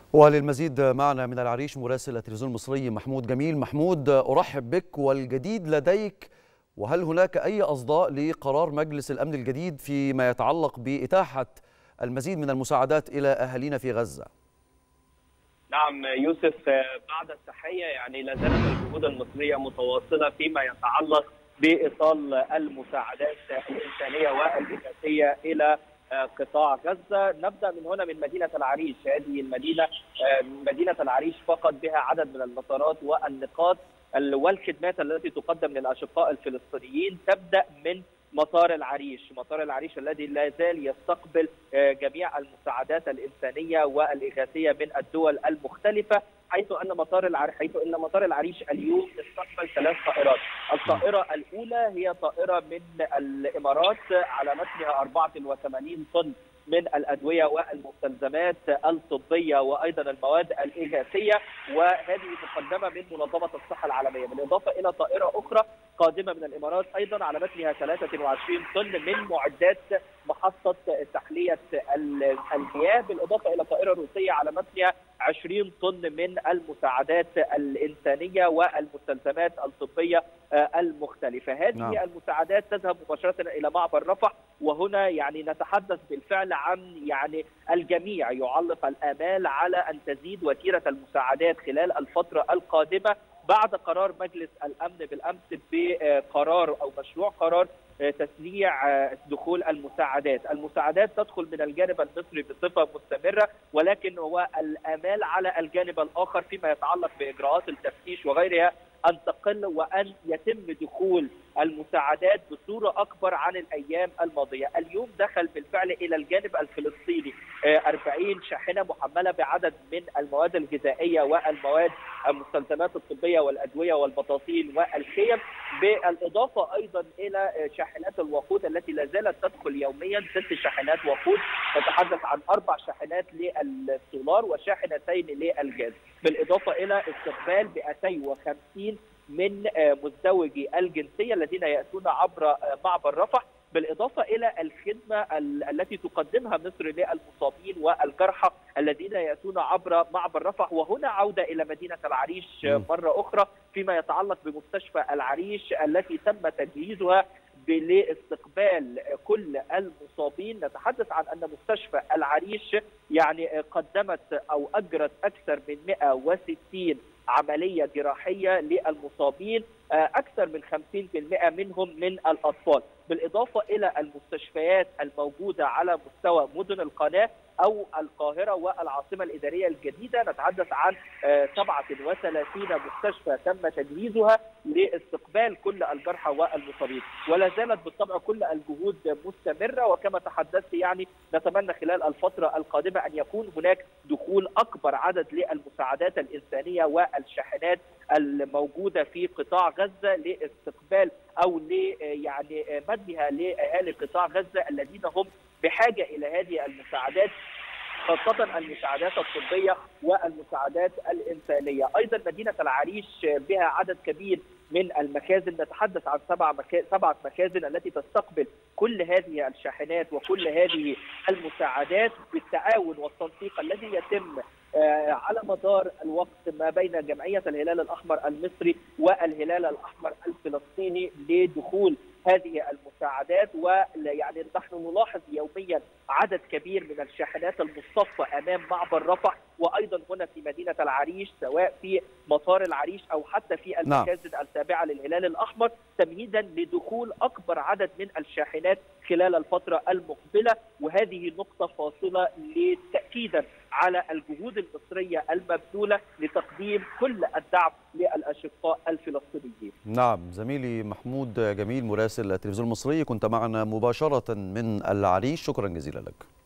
وللمزيد معنا من العريش مراسل التلفزيون المصري محمود جميل. محمود، أرحب بك. والجديد لديك، وهل هناك أي أصداء لقرار مجلس الأمن الجديد فيما يتعلق بإتاحة المزيد من المساعدات إلى أهالينا في غزة؟ نعم يوسف، بعد التحية لا زالت الجهود المصرية متواصلة فيما يتعلق بإيصال المساعدات الإنسانية والإغاثية إلى قطاع غزة. نبدأ من هنا من مدينة العريش. هذه مدينة العريش فقط بها عدد من المطارات والنقاط والخدمات التي تقدم للأشقاء الفلسطينيين. تبدأ من مطار العريش الذي لا زال يستقبل جميع المساعدات الإنسانية والإغاثية من الدول المختلفة، حيث ان مطار العريش اليوم استقبل 3 طائرات. الطائرة الأولى هي طائرة من الإمارات على متنها 84 طن من الأدوية والمستلزمات الطبية وأيضا المواد الإغاثية، وهذه مقدمة من منظمة الصحة العالمية، بالإضافة إلى طائرة أخرى قادمة من الإمارات أيضا على متنها 23 طن من معدات محطة تحلية المياه، بالإضافة إلى طائرة روسية على متنها 20 طن من المساعدات الإنسانية والمستلزمات الطبية المختلفة. هذه المساعدات تذهب مباشرة إلى معبر رفح، وهنا نتحدث بالفعل عن الجميع يعلق الآمال على أن تزيد وتيرة المساعدات خلال الفترة القادمة بعد قرار مجلس الأمن بالأمس بقرار أو مشروع قرار تسريع دخول المساعدات تدخل من الجانب المصري بصفة مستمرة، ولكن هو الآمال على الجانب الآخر فيما يتعلق بإجراءات التفتيش وغيرها أن تقل وأن يتم دخول المساعدات بصورة أكبر عن الأيام الماضية. اليوم دخل بالفعل إلى الجانب الفلسطيني 40 شاحنة محملة بعدد من المواد الغذائية والمواد المستلزمات الطبية والأدوية والبطاطين والخيم، بالإضافة أيضا إلى شاحنات الوقود التي لا زالت تدخل يوميا. 6 شاحنات وقود، نتحدث عن 4 شاحنات للسولار وشاحنتين للغاز، بالإضافة إلى استقبال 250 من مزدوجي الجنسية الذين يأتون عبر معبر رفح، بالإضافة إلى الخدمة التي تقدمها مصر للمصابين والجرحى الذين يأتون عبر معبر رفح. وهنا عودة إلى مدينة العريش مرة أخرى فيما يتعلق بمستشفى العريش التي تم تجهيزها لاستقبال كل المصابين. نتحدث عن أن مستشفى العريش قدمت أو أجرت أكثر من 160 عملية جراحية للمصابين، أكثر من 50% منهم من الأطفال، بالإضافة إلى المستشفيات الموجودة على مستوى مدن القناة أو القاهرة والعاصمة الإدارية الجديدة. نتحدث عن 37 مستشفى تم تجهيزها لاستقبال كل الجرحى والمصابين، ولا زالت بالطبع كل الجهود مستمرة. وكما تحدثت نتمنى خلال الفترة القادمة أن يكون هناك دخول أكبر عدد للمساعدات الإنسانية والشاحنات الموجودة في قطاع غزة لاستقبال أو مدها لأهالي قطاع غزة الذين هم بحاجة إلى هذه المساعدات، خاصة المساعدات الطبية والمساعدات الإنسانية. أيضا مدينة العريش بها عدد كبير من المخازن، نتحدث عن 7 مخازن التي تستقبل كل هذه الشاحنات وكل هذه المساعدات بالتعاون والتنسيق الذي يتم على مدار الوقت ما بين جمعية الهلال الأحمر المصري والهلال الأحمر الفلسطيني لدخول هذه المساعدات. نحن نلاحظ يوميا عدد كبير من الشاحنات المصطفى أمام معبر رفح، وأيضا هنا في مدينة العريش سواء في مطار العريش أو حتى في المخازن التابعة للهلال الأحمر، تمهيدا لدخول أكبر عدد من الشاحنات خلال الفترة المقبلة. وهذه نقطة فاصلة تأكيدا على الجهود المصرية المبذولة لتقديم كل الدعم للأشقاء الفلسطينيين. نعم، زميلي محمود جميل مراسل التلفزيون المصري كنت معنا مباشرة من العريش، شكرا جزيلا لك.